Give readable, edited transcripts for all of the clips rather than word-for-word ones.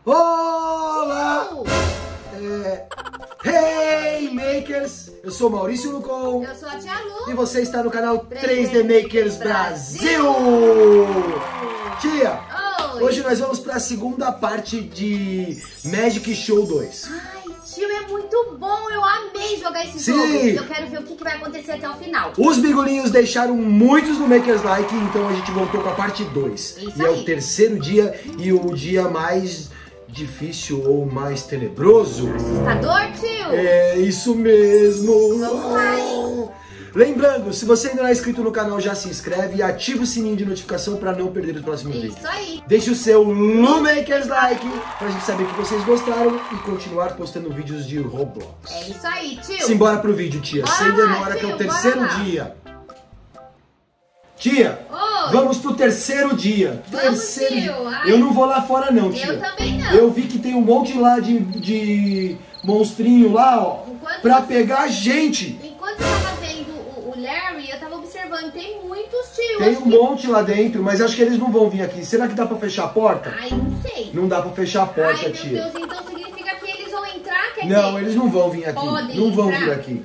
Olá! Hey Makers! Eu sou Maurício Lucon. Eu sou a Tia Lu. E você está no canal 3D Makers Brasil. Tia, Oi. hoje nós vamos para a segunda parte de Magic Show 2. Ai, tio, é muito bom. Eu amei jogar esse Sim. jogo. Eu quero ver o que vai acontecer até o final. Os bigolinhos deixaram muitos no Makers Like, então a gente voltou com a parte 2. Isso e é aí. o terceiro dia e o dia mais difícil ou mais tenebroso. Assustador, tio? É isso mesmo. Vamos lá, hein? Lembrando, se você ainda não é inscrito no canal, já se inscreve e ativa o sininho de notificação para não perder os próximos vídeos. Isso aí. Deixe o seu Makers Like pra gente saber que vocês gostaram e continuar postando vídeos de Roblox. É isso aí, tio. Simbora pro vídeo, tia. Bora Sem lá, demora, que é o tio, terceiro bora lá. dia. Tia, Oi. vamos pro terceiro dia. Vamos, Terceiro tio. dia. Ai. Eu não vou lá fora não, tia. Eu também não. Eu vi que tem um monte lá de monstrinho lá, ó, Enquanto pra você- pegar gente. Enquanto eu tava vendo o Larry, eu tava observando. Tem muitos, tio. Tem Acho um monte lá dentro, mas acho que eles não vão vir aqui. Será que dá pra fechar a porta? Ai, não sei. Não dá pra fechar a porta, Ai, meu tia. Deus, então significa que eles vão entrar, quer Não, dizer... eles não vão vir aqui. Podem Não vão entrar. vir aqui.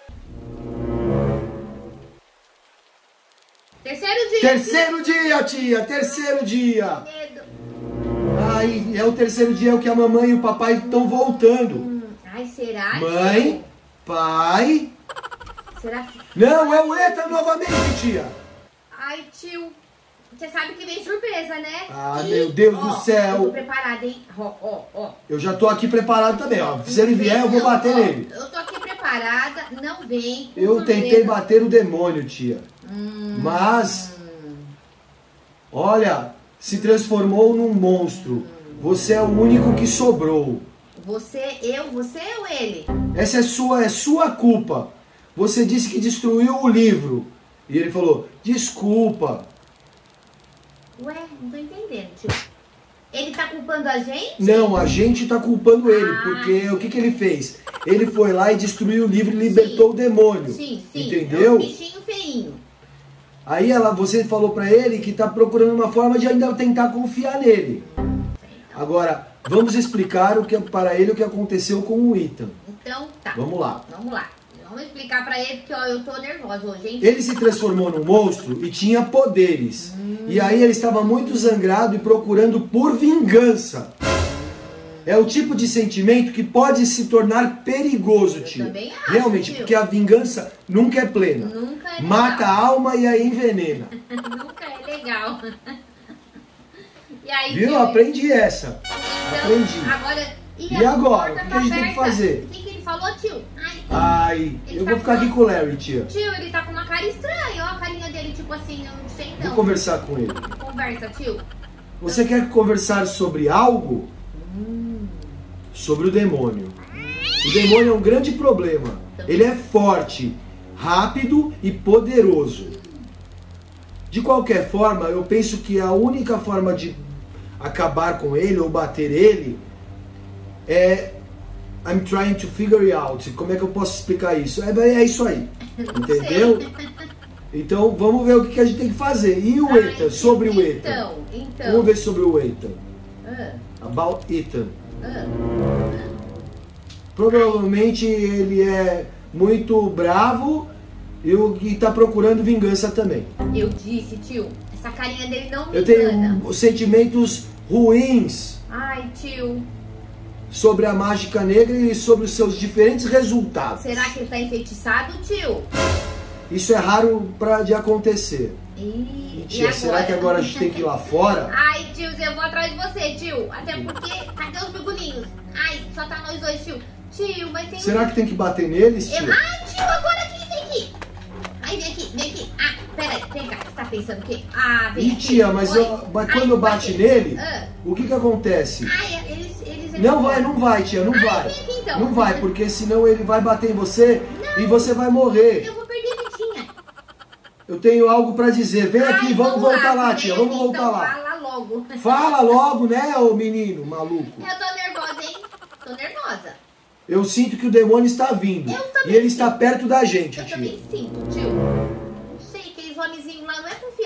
Terceiro dia. Terceiro dia, tia! Terceiro dia! Medo. Ai, é o terceiro dia que a mamãe e o papai estão voltando. Ai, será? Mãe, tio? pai... Será que... Não, é o Ethan novamente, tia! Ai, tio. Você sabe que vem surpresa, né? Ah, meu Deus ó, do céu. Eu tô preparada, hein? Ó. Eu já tô aqui preparado também, ó. Se ele vier, eu vou bater Ó, nele. Eu tô aqui preparada, não vem. com Eu surpresa. tentei bater o demônio, tia. Mas... Olha, se transformou num monstro. Você é o único que sobrou. Você ou ele? Essa é sua culpa. Você disse que destruiu o livro. E ele falou, desculpa. Ué, não tô entendendo, tio. Ele tá culpando a gente? Não, a gente tá culpando ele, Ah. porque o que ele fez? Ele foi lá e destruiu o livro e libertou Sim. o demônio. Sim. Entendeu? É um bichinho feinho. Aí você falou pra ele que tá procurando uma forma de ainda tentar confiar nele. Agora, vamos explicar para ele o que aconteceu com o Ethan. Então, tá. Vamos lá. Vamos explicar pra ele, porque ó, eu tô nervosa hoje, hein? Ele se transformou num monstro e tinha poderes. E aí ele estava muito zangrado e procurando por vingança. É o tipo de sentimento que pode se tornar perigoso, tio. também acho, Realmente, tio. porque a vingança nunca é plena. Nunca é Mata a legal. alma e aí envenena. Nunca é legal. E aí, Viu? tio, Aprendi essa. então, Aprendi. Agora, E agora? porta O que a gente tem que aberta. fazer? O que ele falou, tio? Ai, eu vou ficar aqui com o Larry, tia. Tio, ele tá com uma cara estranha, ó a carinha dele, tipo assim, eu não sei Vou não. conversar com ele. Conversa, tio. Você quer conversar sobre algo? Sobre o demônio. O demônio é um grande problema. Ele é forte, rápido e poderoso. De qualquer forma, eu penso que a única forma de acabar com ele ou bater ele é I'm trying to figure it out. Como é que eu posso explicar isso? É isso aí. Entendeu? Então vamos ver o que a gente tem que fazer. E o Ai, Ethan? Sobre o Ethan. Então. Vamos ver sobre o Ethan. Ah, About Ethan. ah. Provavelmente ele é muito bravo e tá procurando vingança também. Eu disse, tio, essa carinha dele não me Eu engana. tenho sentimentos ruins Ai, tio, sobre a mágica negra e sobre os seus diferentes resultados. será que ele tá enfeitiçado, tio? Isso é raro de acontecer. E Tia, será que agora a gente tem que ir lá fora? Ai, tio, eu vou atrás de você, tio. Até porque, cadê os bigolinhos? Ai, só tá nós dois, tio. Tio, mas tem Será que tem que bater neles, tia? Ai, tio, agora aqui, vem aqui. Ai, vem aqui. Ah, peraí, vem cá, você tá pensando o quê? Ah, vem Ih, aqui. tia, mas Oi? mas Ai, quando bate nele, Ah. o que acontece? Ai, eles... Não vai, tia, não Ai, vai. vem aqui, então. Não vai, porque senão ele vai bater em você e você vai morrer. Eu vou perder a Vitinha. Eu tenho algo pra dizer. Vem Ai, aqui, vamos voltar lá, vem tia. aqui, Vamos voltar então, lá. Fala logo. Fala logo, né, ô menino maluco? Eu tô nervosa, hein? Tô nervosa. Eu sinto que o demônio está vindo. Eu também E ele está perto da gente, Eu tia. também sinto, tio. Não sei, aqueles homenzinhos lá não é confiável.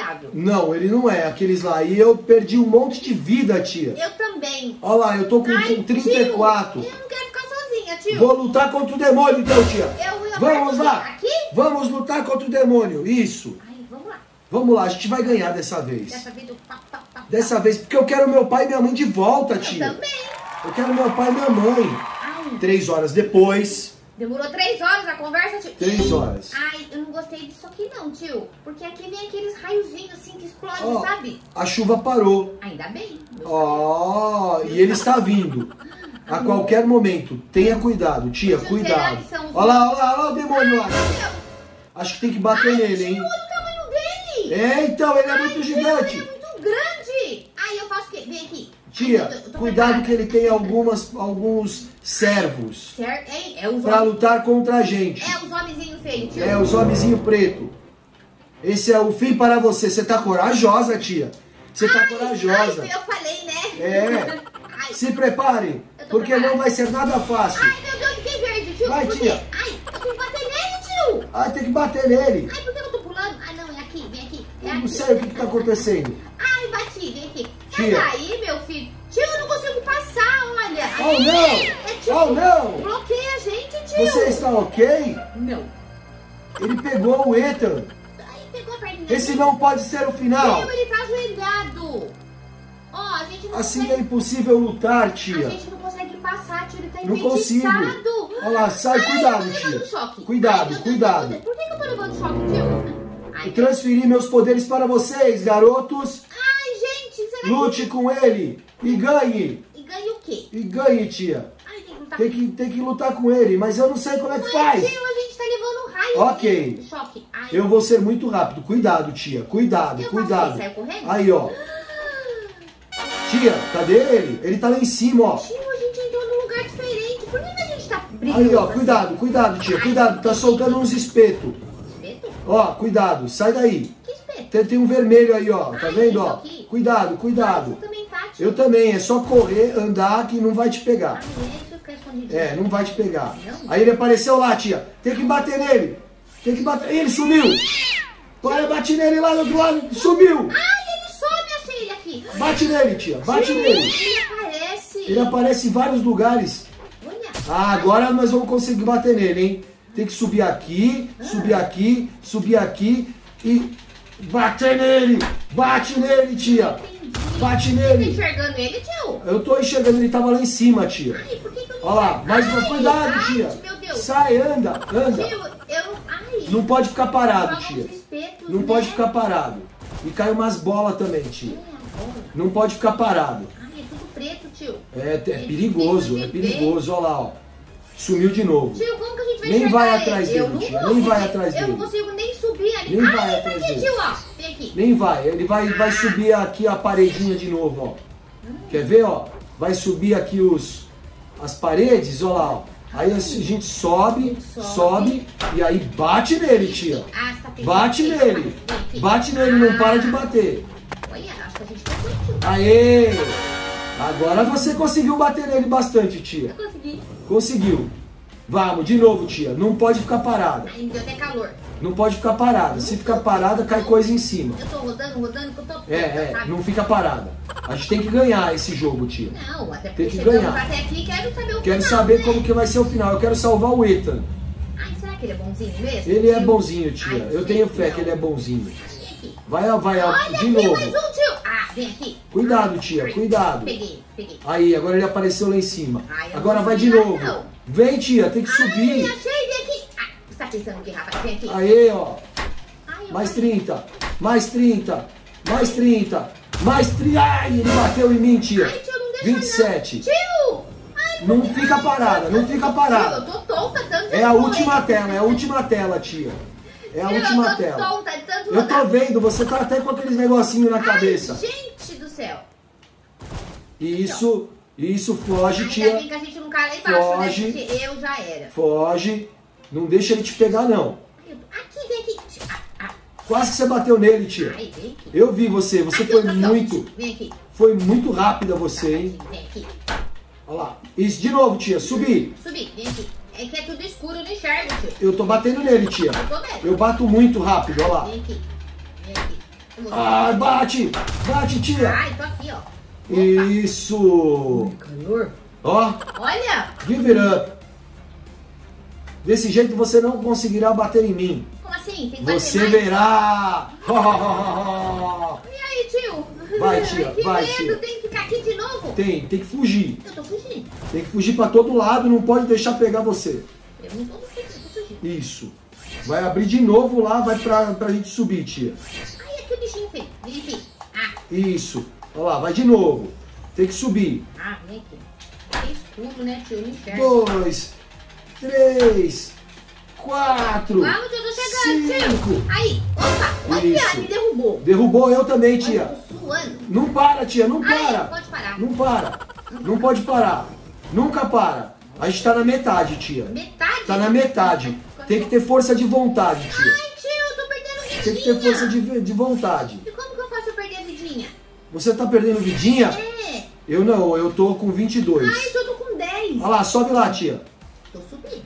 confiável. Não, ele não é. Aqueles lá. E eu perdi um monte de vida, tia. Eu também. Olha lá, eu tô com 34. Tio, eu não quero ficar sozinha, tio. Vou lutar contra o demônio então, tia. Vamos lá. Aqui? Vamos lutar contra o demônio. Isso. Ai, vamos lá. Vamos lá, a gente vai ganhar dessa vez. Dessa vez eu... Dessa vez, porque eu quero meu pai e minha mãe de volta, tia. Eu também. Eu quero meu pai e minha mãe. Ai. 3 horas depois. Demorou 3 horas a conversa, tio? 3 horas. Ai, eu não gostei disso aqui não, tio. Porque aqui vem aqueles raiozinhos assim que explodem, Ó, sabe? a chuva parou. Ainda bem. Ó, e ele está vindo. A qualquer momento. Tenha cuidado, tia, Tio, cuidado. será que são os- Olha lá, olha lá, olha lá o demônio lá. Ai, meu Deus. Acho que tem que bater nele, hein? Tio, olha o tamanho dele. É, então, ele é Ai, muito tio, gigante. ele é muito grande. Ai, eu faço o quê? Vem aqui. Tia, Ai, eu tô cuidado preparada. que ele tem alguns servos Certo? Hein? É os pra homens. lutar contra a gente. É os homenzinhos feios, tio. É, os homenzinho preto. Esse é o fim para você. Você tá corajosa, tia. Você tá corajosa. Ai, eu falei, né? É. Ai, Se prepare, Eu tô porque preparada. não vai ser nada fácil. ai, meu Deus, fiquei verde, tio. Vai, Por quê? tia. Ai, eu tenho que bater nele, tio. Ah, tem que bater nele. Ai, por que eu tô pulando? Ai, não, é aqui, vem aqui. É Eu não aqui. sei o que tá acontecendo. Ai, bati, vem aqui. Sai Tia. daí, meu filho. Tio, eu não consigo passar, olha. Oh, não! É tipo, Oh, não! bloqueia a gente, tio. Você está ok? Não. Ele pegou o Ethan. Ai, pegou a perninha. Esse não pode ser o final. Tio, ele tá ajoelhado. Ó, a gente não Assim é consegue... impossível lutar, A tia. gente não consegue passar, tio. Ele tá Não consigo. enfeitiçado. Olha lá, sai, Ai, cuidado, eu tô levando tia. choque. Cuidado, Ai, meu Deus, cuidado. meu Deus. Por que eu tô levando choque, tio? Ai, Eu transferi meus poderes para vocês, garotos. ai, gente, será Lute com ele e ganhe. que... E ganha o quê? E ganhe, tia. Ai, tem que lutar Tem que lutar com ele, mas eu não sei como é que Ué, faz. tio, a gente tá levando um raio. Ok. de choque. Ai, Eu vou ser muito rápido. Cuidado, tia. Cuidado, Eu cuidado. faço isso, saio correndo? Aí, ó. Tia, cadê ele? Ele tá lá em cima, ó. Tio, a gente entrou num lugar diferente. Por que a gente tá brigando? Aí, ó. assim? Cuidado, cuidado, tia. Cuidado. Tá soltando uns espetos. Espeto? Ó, cuidado. Sai daí. Que espeto? Tem um vermelho aí, ó. Tá Ai, vendo, isso ó? aqui? Cuidado, cuidado. Você também tá, tio. Eu também. É só correr, andar que não vai te pegar. Ai, deixa eu ficar escondido. É, não vai te pegar. Não? Aí ele apareceu lá, tia. Tem que bater nele. Tem que bater. Ele sumiu. Para, bate nele lá do outro lado. Sumiu. Ai, ele some, achei ele aqui. Bate nele, tia. Bate Tio, nele. Ele aparece. Ele aparece em vários lugares. Olha. Ah, agora nós vamos conseguir bater nele, hein? Tem que subir aqui, subir aqui, subir aqui e bater nele. Bate nele, tia. Entendi. Bate Você tá nele. enxergando ele, tio? Eu tô enxergando, ele tava lá em cima, tia. Ai, por que eu não... Olha lá, mas Ai, cuidado, ai, tia. meu Deus. Sai, anda, anda. Tio, eu não... Ai. Não pode ficar parado, Joga tia. uns espetos, Não né? pode ficar parado. E cai umas bolas também, tia. Ai, agora. Não pode ficar parado. Ai, é tudo preto, tio. É perigoso, é perigoso. Olha lá, ó. Sumiu de novo. Tio, como que a gente vai Nem enxergar vai ele? atrás Eu dele, não tia, vou, nem vai porque atrás Eu dele. não consigo nem subir ali. Nem Ai, vai ele tá atrás aqui, dele. tio, ó. Vem aqui. Nem vai, ele vai subir aqui a paredinha de novo, ó. Quer ver, ó? Vai subir aqui as paredes, ó lá, ó. Aí a gente sobe, sobe e aí bate nele, tia. Ah, você tá pegando. Bate nele. Vem aqui. Bate nele, não para de bater. Olha, acho que a gente tá com tio. Aê! Agora você conseguiu bater nele bastante, tia. Eu consegui. Conseguiu. Vamos, de novo, tia. Não pode ficar parada. Ai, me deu até calor. Não pode ficar parada. Se ficar parada, cai coisa em cima. Eu tô rodando, que eu tô... É, não fica parada. A gente tem que ganhar esse jogo, tia. Não, até Tem porque que chegamos ganhar. até aqui, quero saber o Quero final, saber né? como que vai ser o final. Eu quero salvar o Ethan. Ai, será que ele é bonzinho mesmo? Ele é bonzinho, tia. Ai, Eu tenho gente, fé não. que ele é bonzinho. Vem aqui. Vai, Olha de aqui, novo. mais um, tio. Ah, vem aqui. Cuidado, tia, cuidado. Peguei. Aí, agora ele apareceu lá em cima. Ai, eu Agora não vai de vi lá, novo. não. Vem, tia, tem que Ai, subir. achei, vem aqui. Ah, você tá pensando o que, rapaz? Vem aqui. Aí, ó. Ai, eu Mais acho- 30, mais 30, mais 30, mais 30. Ai, ele bateu em mim, tia. Ai, tio, não deixa 27. não. Tio! Ai, Não fica parada, não fica tio, eu parada. tô tonta, tanto É a correr. última tela, é a última tela, tia. É a Tio, última eu tô tela. tonta, de tanto Eu tô rodar. vendo, você tá até com aqueles negocinhos na cabeça. Ai, gente do céu. Isso, foge, Ainda tia. bem que a gente não cai lá embaixo, Foge. né? Porque eu já era. Foge. Não deixa ele te pegar, não. Aqui, vem aqui. Quase que você bateu nele, tia. Ai, vem aqui. Eu vi você, você Aqui, foi aqui, ó. muito. Vem aqui. Foi muito rápida você, hein? Vem aqui. Olha lá. Isso, de novo, tia, subir. Subi, vem aqui. É que é tudo escuro, eu não enxergo, tio. Eu tô batendo nele, tia. Eu tô vendo. Eu bato muito rápido, olha lá. Vem aqui. Vem aqui. você. Ah, bate! Bate, tia! Ai, tô aqui, ó. Isso! Calor. Ó, Olha! give it up. Desse jeito você não conseguirá bater em mim. Como assim? Tem que bater Você mais? verá! E aí, tio? Vai, tia, que vai, medo, tia. tem que ficar aqui de novo? Tem que fugir. Eu tô fugindo. Tem que fugir pra todo lado, não pode deixar pegar você. Eu não tô fugindo, Isso. Vai abrir de novo lá, vai pra gente subir, tia. Ai, aqui o bichinho feio. Vem aqui. Ah, Isso. Olha lá, vai de novo. Tem que subir. vem aqui. É escuro, né, tio? Eu não enxergo. 2, 3, 4, Vamos, tio, eu tô chegando, 5. tio. Aí, opa, olha, Isso. me derrubou. Derrubou eu também, Olha, tia. eu tô suando. Não para, tia, não Ai, para. pode parar. Não para. Não pode parar. Nunca para. A gente tá na metade, tia. Metade? Tá na metade. Tem que ter força de vontade, tia. Ai, tio, eu tô perdendo vidinha. Tem que ter força de vontade. E como que eu faço eu perder a vidinha? Você tá perdendo vidinha? É. Eu não, eu tô com 22. Ai, tio, eu tô com 10. Olha lá, sobe lá, tia. Tô subindo.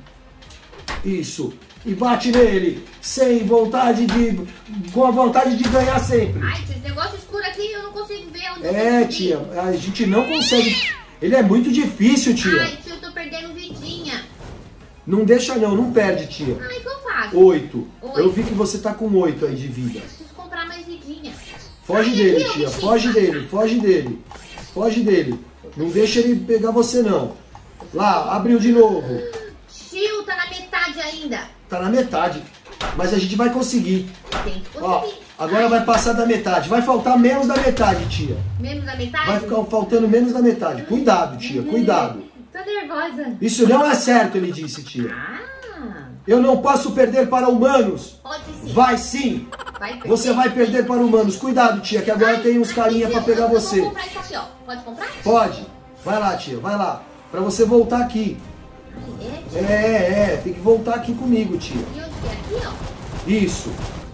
Isso. E bate nele. Sem vontade de... Com a vontade de ganhar sempre. Ai, tio, esse negócio escuro aqui eu não consigo ver onde eu É, vou subir. tia. A gente não consegue... Ele é muito difícil, tia. Ai, tio, eu tô perdendo vidinha. Não deixa não, não perde, tia. Ai, o que eu faço? 8. Oito. Eu vi que você tá com 8 aí de vida. Preciso comprar mais vidinha. Foge Ai, dele, aqui, ó, tia. bichinho. Foge dele, foge dele. Foge dele. Não deixa ele pegar você, não. Lá, abriu de novo. Tio, tá na metade ainda. Tá na metade. Mas a gente vai conseguir. Tem que Ó, conseguir. agora vai passar da metade. Vai faltar menos da metade, tia. Menos da metade? Vai ficar faltando menos da metade. Cuidado, tia, cuidado. Tô nervosa. Isso não é certo, ele disse, tia. Ah, Eu não posso perder para humanos. pode sim. Vai sim. Vai perder. Você vai perder para humanos. Cuidado, tia, que agora Ai, tem uns carinha pra pegar eu você. vou comprar isso aqui, ó. Pode comprar? Pode. Vai lá, tia, vai lá. Pra você voltar aqui. Ai, é, tio. Tem que voltar aqui comigo, tia. E onde que é? Aqui, ó. Isso.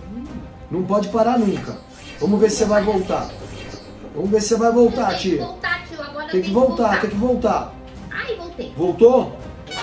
Não pode parar nunca. Vamos ver se você vai voltar. Vamos ver se você vai voltar, Tem que tia. voltar, tio. Agora Tem eu que tenho voltar, tem que voltar. Ai, voltei. Voltou?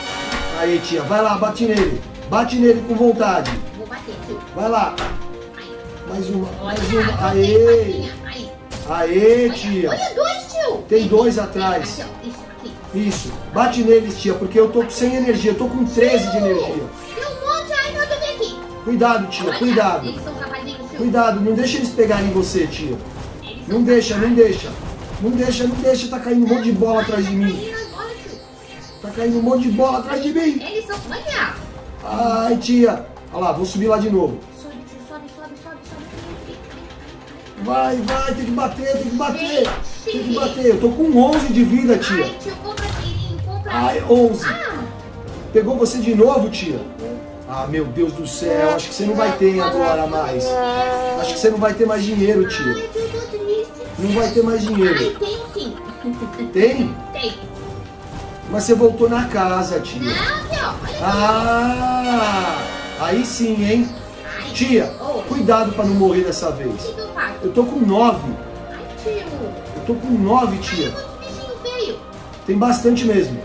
Aí, tia, vai lá, bate nele. Bate nele com vontade. Vou bater, tio. Vai lá. Aí. Mais uma, mais Olha, uma. voltei, Aê! patinha. Aí. Aê, Olha, tia. olha, 2, tio. Tem 2 atrás. Aqui, ó. Isso, aqui. Isso. Bate neles, tia, porque eu tô sem energia. Eu tô com 13 de energia. Tem um monte. Ai, meu Deus, vem aqui. Cuidado, tia, Olha, cuidado. Eles são safadinhos, tio. Cuidado, não deixa eles pegarem você, tia. Eles Não são deixa, não safadinhos. deixa. Não deixa, não deixa. Tá caindo um monte de bola atrás de mim. Caindo agora, tio. Tá caindo um monte de bola atrás de mim. Eles são... Olha. Ai, tia. Olha lá, vou subir lá de novo. Sobe, tio. Sobe, sobe, sobe, sobe. Vai, vai, tem que bater, tem que bater. Gente. Tem que bater. Eu tô com 11 de vida, tia. Ai, tio, compra tirinho, compra... Ai, 11. Ah. Pegou você de novo, tia? Ah, meu Deus do céu. Acho que você não vai ter agora mais. Acho que você não vai ter mais dinheiro, Ai, tia. tio, eu tô triste. Não vai ter mais Ai, dinheiro. tem sim. Tem? Tem. Mas você voltou na casa, tia. Não, aqui, ó. Olha aqui. Ah, aí sim, hein? Ai, Tia, Oi. cuidado pra não morrer dessa O vez. que que eu faço? Eu tô com 9. Ai, tio. Eu tô com 9, Ai, tia. quantos bichinhos feios. Tem bastante mesmo.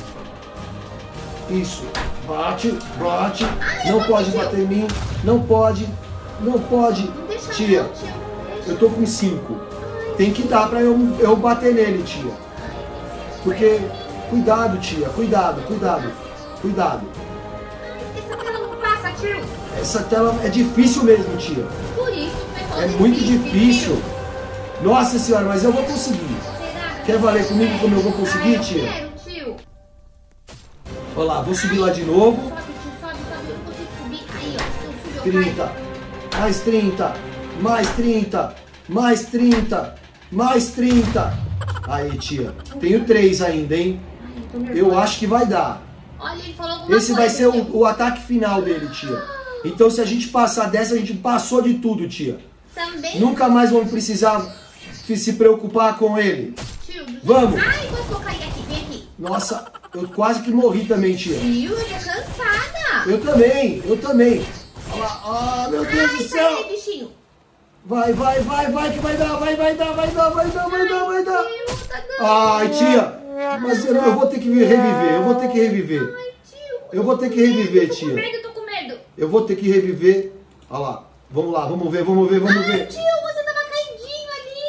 Isso. Bate, bate. Ai, Não eu tô pode com bater em mim. Não pode. Não pode. Não deixa Tia, não, tio. Não deixa. eu tô com 5. Tem que dar pra eu bater nele, tia. Porque... Cuidado, tia. Cuidado, cuidado. Cuidado. Essa tela não passa, tio. Essa tela é difícil mesmo, tia. Por isso, o pessoal É desiste, muito difícil. tio. Nossa senhora, mas eu vou conseguir. Será? Quer valer comigo como eu vou conseguir, Ai, tia? Eu quero, tio. Olha lá, vou subir lá de novo. Sobe, tio, sobe, sobe. Eu não consigo subir. Aí, ó. Eu subi, eu 30. Mais 30. Mais 30. Mais 30. Mais 30. Aí, tia. Tenho 3 ainda, hein? Ai, eu tô nervosa. Eu acho que vai dar. Olha, ele falou alguma Esse coisa. vai ser tio. o ataque final dele, tia. Então, se a gente passar dessa, a gente passou de tudo, tia. Também, Nunca mais vamos precisar se preocupar com ele. tio. Vamos. Ai, quase que eu caí aqui. Vem aqui. Nossa, eu quase que morri também, tia. Tio, eu tô cansada. Eu também, eu também. Olha lá, ah, meu Deus do Ai, céu. sai, bichinho. Vai, vai, vai, vai, que vai dar, vai dar, vai dar, vai dar, vai dar, vai dar. Tio, tá dando. Ai, tia, mas eu vou ter que reviver, eu vou ter que reviver. Ai, tio. Eu vou ter que reviver, Eu tô com tia. medo, eu tô com medo. Eu vou ter que reviver. Olha lá, vamos lá, vamos ver, vamos ver, vamos Ai, ver. tio, você tá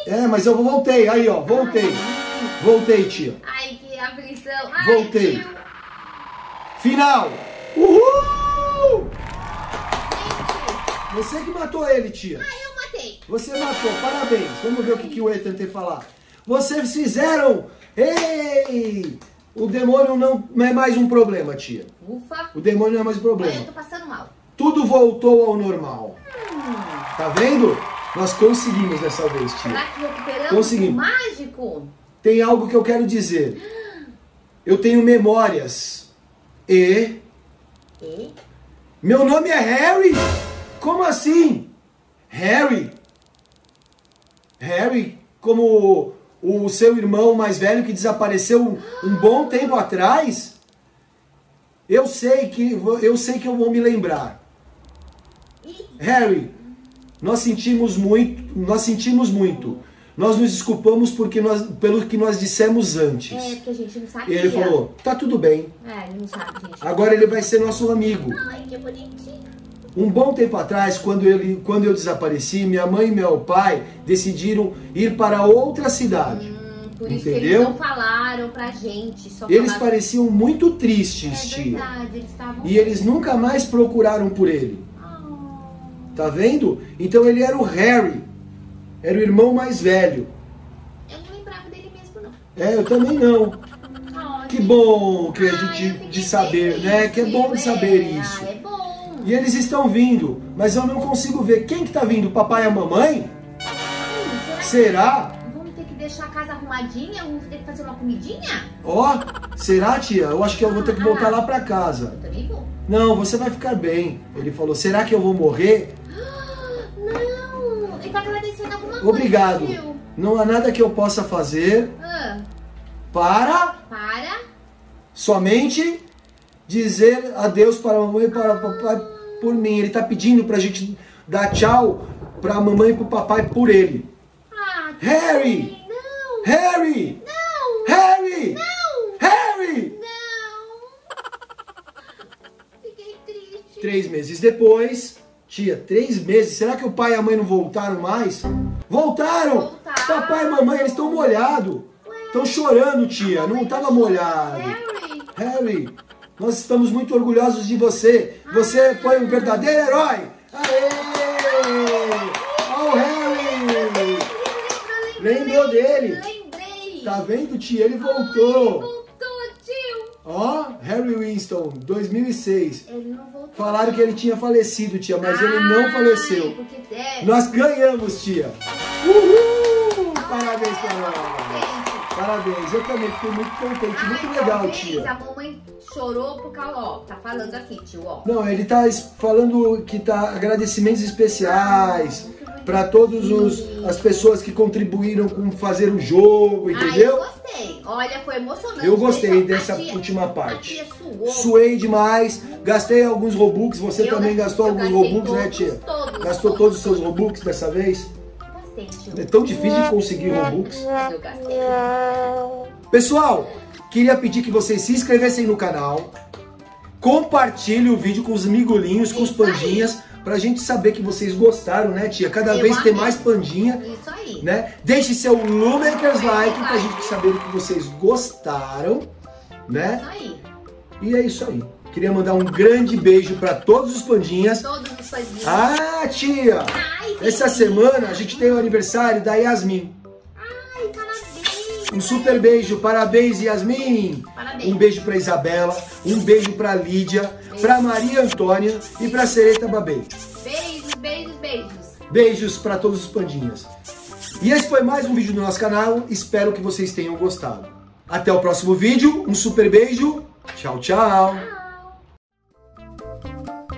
É, mas eu voltei. Aí, ó, voltei. Voltei, tia. Ai, que aflição. Ai, Voltei. tio. Final. Uhul! Gente. Você que matou ele, tia. Ai, eu matei. Você matou, parabéns. Vamos ver o que o Ethan tem a falar. Vocês fizeram! Ei! O demônio não é mais um problema, tia. Ufa. O demônio não é mais um Olha, eu problema. tô passando mal. Tudo voltou ao normal. Tá vendo? Nós conseguimos dessa vez, tia. Será que recuperamos Conseguimos. o mágico? Tem algo que eu quero dizer. Eu tenho memórias. E... E? Meu nome é Harry? Como assim? Harry? Harry? Como o seu irmão mais velho que desapareceu um bom tempo atrás? Eu sei que eu vou me lembrar. Harry, nós sentimos muito. Nós nos desculpamos pelo que nós dissemos antes. É, porque a gente não E sabia. ele falou, tá tudo bem. É, ele não sabe, gente. Agora ele vai ser nosso amigo. Ai, que bonitinho. Um bom tempo atrás, quando eu desapareci, minha mãe e meu pai decidiram ir para outra cidade. Por isso que Entendeu? eles não falaram pra gente. Só Eles falaram... pareciam muito tristes, É tia. verdade, eles estavam... E eles nunca mais procuraram por ele. Oh. Tá vendo? Então ele era o Harry. Era o irmão mais velho. Eu não lembrava dele mesmo, não. É, eu também não. Oh, Que bom que a eu gente fiquei de saber, feliz, né? Que é bom de saber isso. É bom. E eles estão vindo, mas eu não consigo ver quem que tá vindo, o papai e a mamãe? Será? Vamos ter que deixar a casa arrumadinha? Vamos ter que fazer uma comidinha? Ó, será, tia? Eu acho que eu vou ter que voltar lá pra casa. Eu também vou. Não, você vai ficar bem. Ele falou, será que eu vou morrer? Não, ele tá agradecendo alguma coisa. Obrigado. Tio. Não há nada que eu possa fazer para somente dizer adeus para a mamãe e para o papai por mim. Ele tá pedindo pra gente dar tchau pra mamãe e pro papai por ele. Ah, Harry! Não! Harry! Não! Harry! Não! Harry! Não! Fiquei triste. 3 meses depois, tia, 3 meses, será que o pai e a mãe não voltaram mais? Voltaram! Voltaram. Papai e mamãe, eles estão molhados. Estão chorando, tia, não estava molhado. Harry! Harry, nós estamos muito orgulhosos de você. Você foi um verdadeiro herói. Aê! Ó o Harry! Lembrou dele? Lembrei! Tá vendo, tia? Ele voltou. Voltou, tio! Ó, Harry Winston, 2006. Ele não voltou. Falaram que ele tinha falecido, tia, mas ele não faleceu. Porque deve. Nós ganhamos, tia. Uhul! Parabéns pra nós. Gente, Parabéns. Eu também fiquei muito contente. Muito legal, talvez tia. a mamãe chorou por causa, ó, tá falando aqui, tio, ó. Não, ele tá falando que tá agradecimentos especiais para todas as pessoas que contribuíram com fazer o jogo, entendeu? Eu gostei. Olha, foi emocionante. Eu gostei Deixa- dessa a tia- última A parte. tia suou. Suei demais, gastei alguns Robux, você Eu também gastou eu alguns gastei Robux, né, todos, tia? todos, Gastou todos os seus Robux dessa vez? Gastei, tio. É tão difícil de conseguir Robux. Mas eu gastei. Pessoal, queria pedir que vocês se inscrevessem no canal, compartilhem o vídeo com os migulinhos, com os Isso aí. pandinhas, pra gente saber que vocês gostaram, né, tia? Cada Eu vez tem amei. mais pandinha, Isso aí. né? Deixe seu Lumakers like pra gente saber que vocês gostaram, né? Isso aí. E é isso aí. Queria mandar um grande beijo pra todos os pandinhas. Todos os fãzinhos. Ah, tia! Ai, Essa gente. semana a gente tem o aniversário da Yasmin. Ai, parabéns. Um super beijo, parabéns, Yasmin! Parabéns. Um beijo pra Isabela, um beijo pra Lídia, pra Maria Antônia e pra Sereta Babê. Beijos, beijos, beijos. Beijos pra todos os pandinhas. E esse foi mais um vídeo do nosso canal, espero que vocês tenham gostado. Até o próximo vídeo, um super beijo, tchau, tchau! Tchau.